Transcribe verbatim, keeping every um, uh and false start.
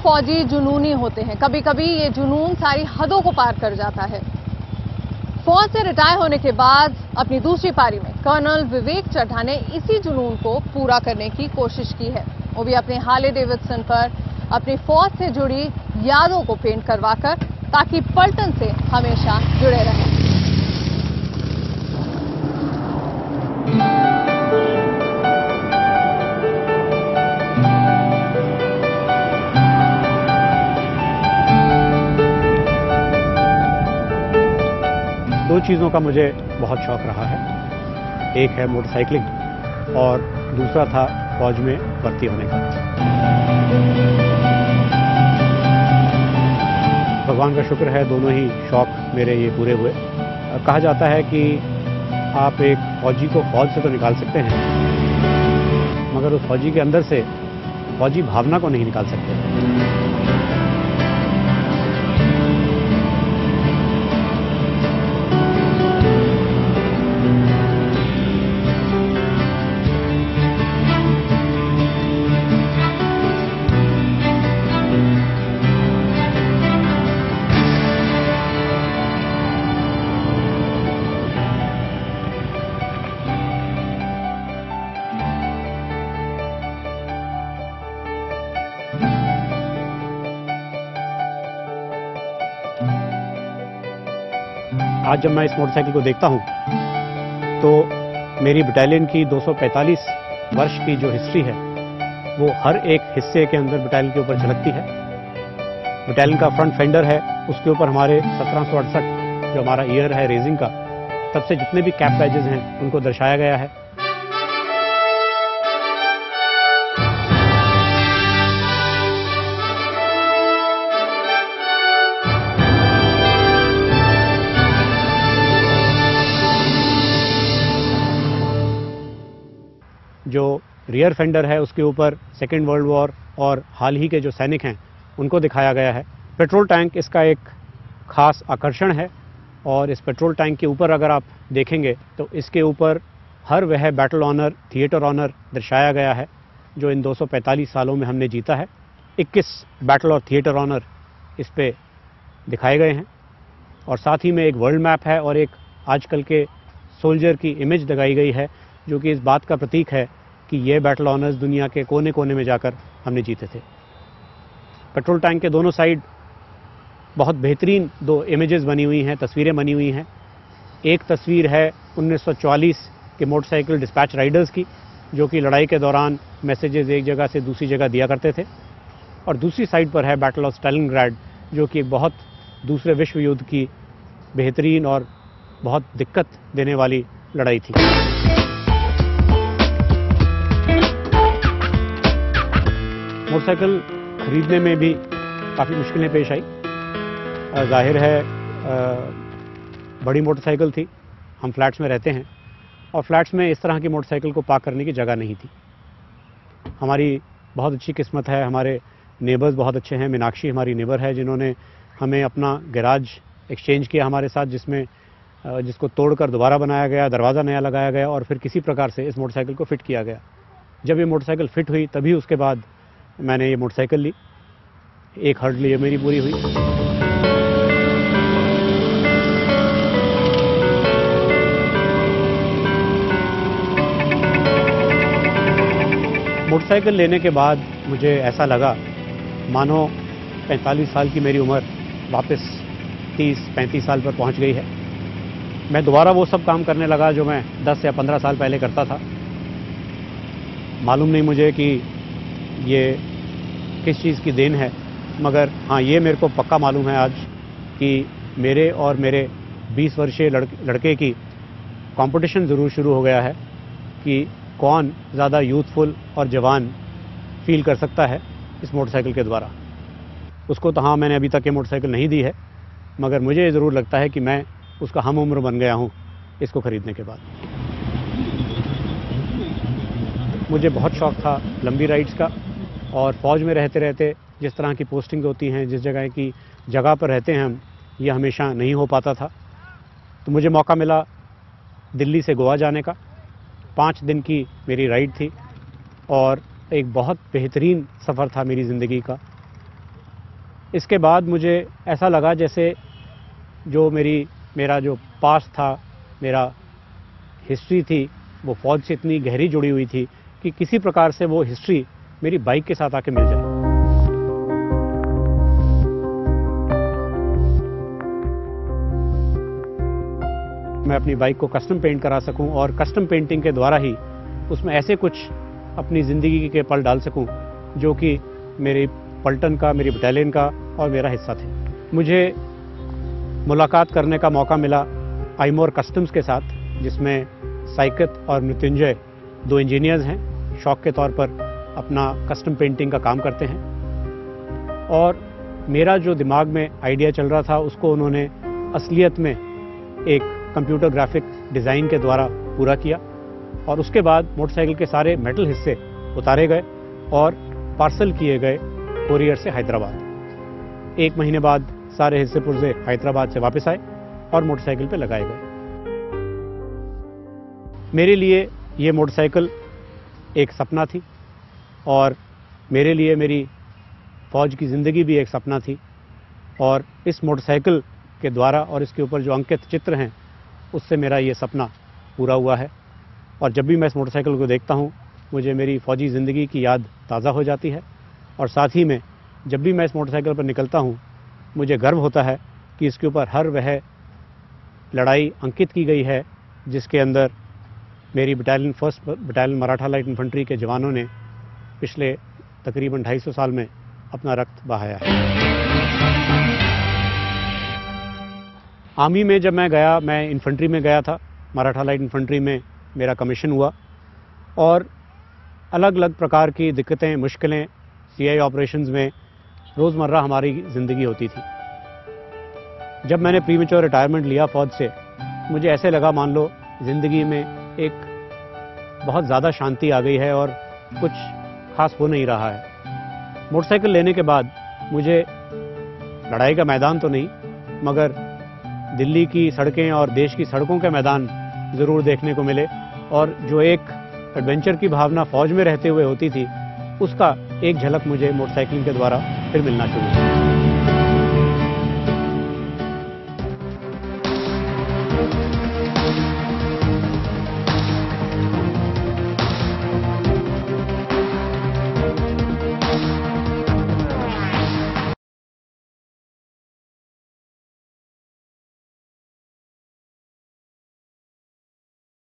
फौजी जुनूनी होते हैं, कभी कभी ये जुनून सारी हदों को पार कर जाता है। फौज से रिटायर होने के बाद अपनी दूसरी पारी में कर्नल विवेक चड्ढा ने इसी जुनून को पूरा करने की कोशिश की है, वो भी अपने हार्ले डेविडसन पर अपनी फौज से जुड़ी यादों को पेंट करवाकर, ताकि पलटन से हमेशा जुड़े रहें। दो चीज़ों का मुझे बहुत शौक रहा है, एक है मोटरसाइकिलिंग और दूसरा था फौज में भर्ती होने का। भगवान का शुक्र है, दोनों ही शौक मेरे ये पूरे हुए। कहा जाता है कि आप एक फौजी को फौज से तो निकाल सकते हैं, मगर उस फौजी के अंदर से फौजी भावना को नहीं निकाल सकते। आज जब मैं इस मोटरसाइकिल को देखता हूं तो मेरी बटालियन की दो सौ पैंतालीस वर्ष की जो हिस्ट्री है वो हर एक हिस्से के अंदर बटालियन के ऊपर झलकती है। बटालियन का फ्रंट फेंडर है, उसके ऊपर हमारे सत्रह सौ अड़सठ जो हमारा ईयर है रेजिंग का, तब से जितने भी कैप बैजेस हैं उनको दर्शाया गया है। जो रियर फेंडर है उसके ऊपर सेकेंड वर्ल्ड वॉर और हाल ही के जो सैनिक हैं उनको दिखाया गया है। पेट्रोल टैंक इसका एक खास आकर्षण है और इस पेट्रोल टैंक के ऊपर अगर आप देखेंगे तो इसके ऊपर हर वह बैटल ऑनर, थिएटर ऑनर दर्शाया गया है जो इन दो सौ पैंतालीस सालों में हमने जीता है। इक्कीस बैटल और थिएटर ऑनर इस पे दिखाए गए हैं और साथ ही में एक वर्ल्ड मैप है और एक आजकल के सोल्जर की इमेज लगाई गई है जो कि इस बात का प्रतीक है कि ये बैटल ऑनर्स दुनिया के कोने कोने में जाकर हमने जीते थे। पेट्रोल टैंक के दोनों साइड बहुत बेहतरीन दो इमेजेस बनी हुई हैं, तस्वीरें बनी हुई हैं। एक तस्वीर है उन्नीस सौ चौवालीस के मोटरसाइकिल डिस्पैच राइडर्स की जो कि लड़ाई के दौरान मैसेजेस एक जगह से दूसरी जगह दिया करते थे, और दूसरी साइड पर है बैटल ऑफ स्टालिनग्राड जो कि एक बहुत दूसरे विश्व युद्ध की बेहतरीन और बहुत दिक्कत देने वाली लड़ाई थी। मोटरसाइकिल खरीदने में भी काफ़ी मुश्किलें पेश आई। जाहिर है बड़ी मोटरसाइकिल थी, हम फ्लैट्स में रहते हैं और फ्लैट्स में इस तरह की मोटरसाइकिल को पार्क करने की जगह नहीं थी। हमारी बहुत अच्छी किस्मत है, हमारे नेबर्स बहुत अच्छे हैं। मीनाक्षी हमारी नेबर है जिन्होंने हमें अपना गैराज एक्सचेंज किया हमारे साथ, जिसमें जिसको तोड़कर दोबारा बनाया गया, दरवाज़ा नया लगाया गया और फिर किसी प्रकार से इस मोटरसाइकिल को फिट किया गया। जब ये मोटरसाइकिल फिट हुई तभी उसके बाद मैंने ये मोटरसाइकिल ली। एक हर्डल ये मेरी पूरी हुई। मोटरसाइकिल लेने के बाद मुझे ऐसा लगा मानो पैंतालीस साल की मेरी उम्र वापस तीस पैंतीस साल पर पहुंच गई है। मैं दोबारा वो सब काम करने लगा जो मैं दस या पंद्रह साल पहले करता था। मालूम नहीं मुझे कि ये किस चीज़ की देन है, मगर हाँ ये मेरे को पक्का मालूम है आज कि मेरे और मेरे बीस वर्षीय लड़के लड़के की कंपटीशन ज़रूर शुरू हो गया है कि कौन ज़्यादा यूथफुल और जवान फील कर सकता है इस मोटरसाइकिल के द्वारा। उसको तो हाँ मैंने अभी तक ये मोटरसाइकिल नहीं दी है, मगर मुझे ज़रूर लगता है कि मैं उसका हम उम्र बन गया हूँ इसको ख़रीदने के बाद। मुझे बहुत शौक़ था लंबी राइड्स का, और फ़ौज में रहते रहते जिस तरह की पोस्टिंग होती हैं, जिस जगह की जगह पर रहते हैं हम, ये हमेशा नहीं हो पाता था। तो मुझे मौका मिला दिल्ली से गोवा जाने का। पाँच दिन की मेरी राइड थी और एक बहुत बेहतरीन सफ़र था मेरी ज़िंदगी का। इसके बाद मुझे ऐसा लगा जैसे जो मेरी मेरा जो पास्ट था, मेरा हिस्ट्री थी, वो फ़ौज से इतनी गहरी जुड़ी हुई थी कि किसी प्रकार से वो हिस्ट्री मेरी बाइक के साथ आके मिल जाए। मैं अपनी बाइक को कस्टम पेंट करा सकूं और कस्टम पेंटिंग के द्वारा ही उसमें ऐसे कुछ अपनी ज़िंदगी के पल डाल सकूं जो कि मेरी पलटन का, मेरी बटालियन का और मेरा हिस्सा थे। मुझे मुलाकात करने का मौका मिला आईमोर कस्टम्स के साथ, जिसमें साइकत और मृत्युंजय दो इंजीनियर्स हैं, शौक के तौर पर अपना कस्टम पेंटिंग का काम करते हैं। और मेरा जो दिमाग में आइडिया चल रहा था उसको उन्होंने असलियत में एक कंप्यूटर ग्राफिक डिज़ाइन के द्वारा पूरा किया। और उसके बाद मोटरसाइकिल के सारे मेटल हिस्से उतारे गए और पार्सल किए गए कोरियर से हैदराबाद। एक महीने बाद सारे हिस्से पुर्जे हैदराबाद से वापस आए और मोटरसाइकिल पे लगाए गए। मेरे लिए ये मोटरसाइकिल एक सपना थी और मेरे लिए मेरी फ़ौज की ज़िंदगी भी एक सपना थी। और इस मोटरसाइकिल के द्वारा और इसके ऊपर जो अंकित चित्र हैं उससे मेरा ये सपना पूरा हुआ है। और जब भी मैं इस मोटरसाइकिल को देखता हूँ मुझे मेरी फ़ौजी ज़िंदगी की याद ताज़ा हो जाती है। और साथ ही में जब भी मैं इस मोटरसाइकिल पर निकलता हूँ मुझे गर्व होता है कि इसके ऊपर हर वह लड़ाई अंकित की गई है जिसके अंदर मेरी battalion first battalion Maratha light infantry के जवानों ने पिछले तकरीबन ढाई सौ साल में अपना रक्त बहाया है। आर्मी में जब मैं गया, मैं इन्फेंट्री में गया था, मराठा लाइट इन्फेंट्री में मेरा कमीशन हुआ और अलग अलग प्रकार की दिक्कतें, मुश्किलें सीआई ऑपरेशंस में रोज़मर्रा हमारी ज़िंदगी होती थी। जब मैंने प्रीमेच्योर रिटायरमेंट लिया फ़ौज से, मुझे ऐसे लगा मान लो ज़िंदगी में एक बहुत ज़्यादा शांति आ गई है और कुछ खास हो नहीं रहा है। मोटरसाइकिल लेने के बाद मुझे लड़ाई का मैदान तो नहीं मगर दिल्ली की सड़कें और देश की सड़कों के मैदान ज़रूर देखने को मिले। और जो एक एडवेंचर की भावना फ़ौज में रहते हुए होती थी उसका एक झलक मुझे मोटरसाइकिल के द्वारा फिर मिलना शुरू हुआ।